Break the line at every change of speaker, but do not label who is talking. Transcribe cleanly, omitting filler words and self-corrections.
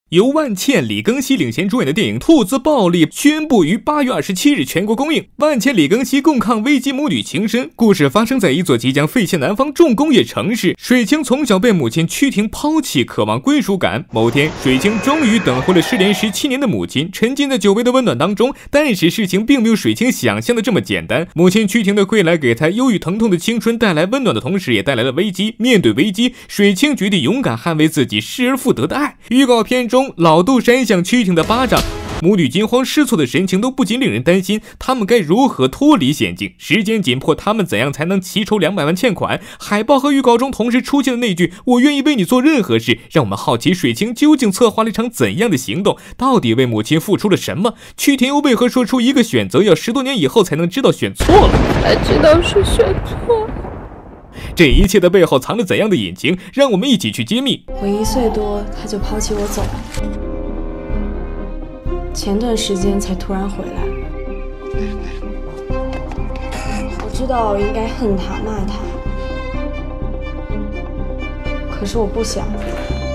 由万茜、李庚希领衔主演的电影《兔子暴力》宣布于8月27日全国公映。万茜、李庚希共抗危机，母女情深。故事发生在一座即将废弃南方重工业城市。水清从小被母亲曲婷抛弃，渴望归属感。某天，水清终于等回了失联17年的母亲，沉浸在久违的温暖当中。但是事情并没有水清想象的这么简单。母亲曲婷的归来给她忧郁疼痛的青春带来温暖的同时，也带来了危机。面对危机，水清决定勇敢捍卫自己失而复得的爱。预告片中，老杜扇向曲婷的巴掌，母女惊慌失措的神情都不禁令人担心，他们该如何脱离险境？时间紧迫，他们怎样才能齐筹200万欠款？海报和预告中同时出现的那句"我愿意为你做任何事"，让我们好奇水清究竟策划了一场怎样的行动，到底为母亲付出了什么？曲婷又为何说出一个选择要10多年以后才能知道选错了？
才知道是选错了。
这一切的背后藏着怎样的隐情？让我们一起去揭秘。
我1岁多，他就抛弃我走了，前段时间才突然回来。我知道我应该恨他、骂他，可是我不想。